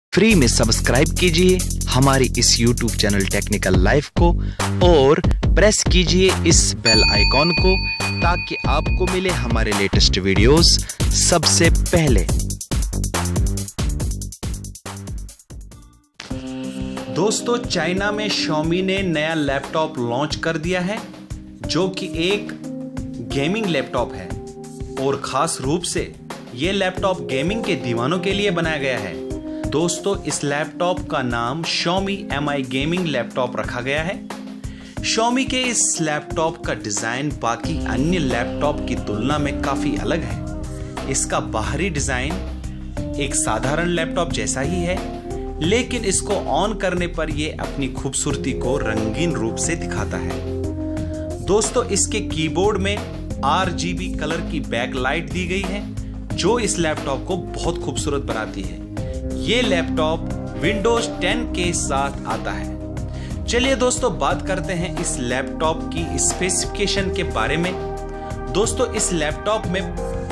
Free में subscribe कीजिए हमारी इस YouTube चैनल टेक्निकल लाइफ को और प्रेस कीजिए इस बेल आइकॉन को ताकि आपको मिले हमारे लेटेस्ट वीडियोस सबसे पहले। दोस्तों, चाइना में Xiaomi ने नया लैपटॉप लॉन्च कर दिया है जो कि एक गेमिंग लैपटॉप है और खास रूप से ये लैपटॉप गेमिंग के दीवानों के लिए बनाया गया है। दोस्तों, इस लैपटॉप का नाम Xiaomi Mi गेमिंग लैपटॉप रखा गया है। Xiaomi के इस लैपटॉप का डिजाइन बाकी अन्य लैपटॉप की तुलना में काफी अलग है। इसका बाहरी डिजाइन एक साधारण लैपटॉप जैसा ही है, लेकिन इसको ऑन करने पर यह अपनी खूबसूरती को रंगीन रूप से दिखाता है। दोस्तों, इसके कीबोर्ड में RGB कलर की बैकलाइट दी गई है जो इस लैपटॉप को बहुत खूबसूरत बनाती है। ये लैपटॉप Windows 10 के साथ आता है। चलिए दोस्तों, बात करते हैं इस लैपटॉप की स्पेसिफिकेशन के बारे में। दोस्तों, इस लैपटॉप में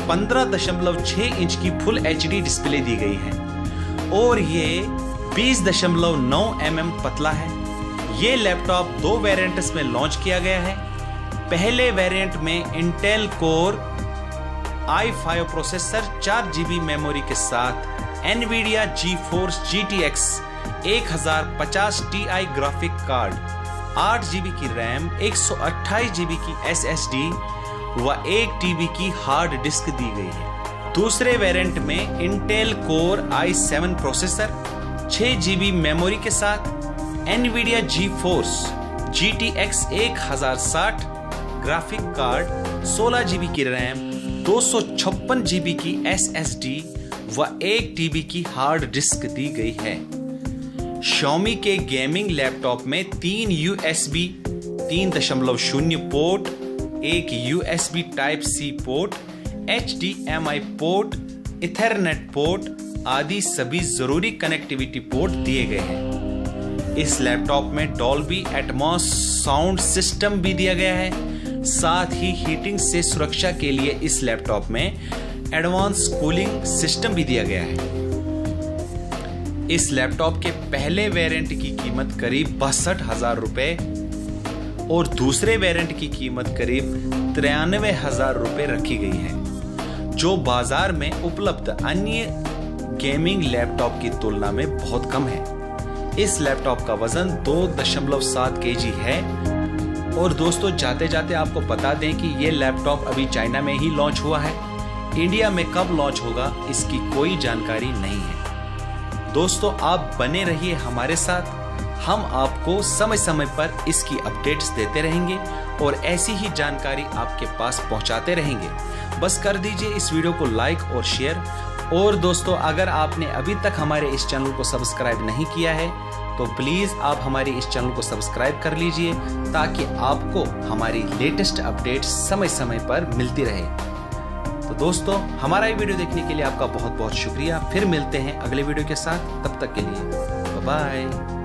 15.6 इंच की फुल HD डिस्प्ले दी गई है और ये 20.9 mm पतला है। ये लैपटॉप दो वेरिएंट्स में लॉन्च किया गया है। पहले वेरिएंट में Intel Core i5 processor 4GB memory के साथ Nvidia GeForce GTX 1050 Ti graphic card, 8GB की रैम, 128GB की SSD व 1TB की हार्ड डिस्क दी गई है। दूसरे वेरिएंट में Intel Core i7 processor 6GB memory के साथ Nvidia GeForce GTX 1060 graphic card, 16GB की रैम, 256GB की SSD व 1TB की हार्ड डिस्क दी गई है। Xiaomi के गेमिंग लैपटॉप में 3 USB 3.0 पोर्ट, एक USB Type-C port, HDMI port, ethernet port आदि सभी जरूरी कनेक्टिविटी पोर्ट दिए गए हैं। इस लैपटॉप में Dolby Atmos साउंड सिस्टम भी दिया गया है। साथ ही हीटिंग से सुरक्षा के लिए इस लैपटॉप में एडवांस कूलिंग सिस्टम भी दिया गया है। इस लैपटॉप के पहले वेरिएंट की कीमत करीब 62,000 रुपए और दूसरे वेरिएंट की कीमत करीब 93,000 रुपए रखी गई है, जो बाजार में उपलब्ध अन्य गेमिंग लैपटॉप की तुलना में बहुत कम है। इस लैपटॉप का वजन 2.7 kg है। और दोस्तों, जाते जाते आपको बता दें कि ये लैपटॉप अभी चाइना में ही लॉन्च हुआ है। इंडिया में कब लॉन्च होगा इसकी कोई जानकारी नहीं है। दोस्तों, आप बने रहिए हमारे साथ, हम आपको समय समय पर इसकी अपडेट्स देते रहेंगे और ऐसी ही जानकारी आपके पास पहुंचाते रहेंगे। बस कर दीजिए इस वीडियो को लाइक और शेयर। और दोस्तों, अगर आपने अभी तक हमारे इस चैनल को सब्सक्राइब नहीं किया है तो प्लीज आप हमारे इस चैनल को सब्सक्राइब कर लीजिए ताकि आपको हमारी लेटेस्ट अपडेट्स समय समय पर मिलती रहे। तो दोस्तों, हमारा ये वीडियो देखने के लिए आपका बहुत बहुत शुक्रिया। फिर मिलते हैं अगले वीडियो के साथ, तब तक के लिए बाय बाय।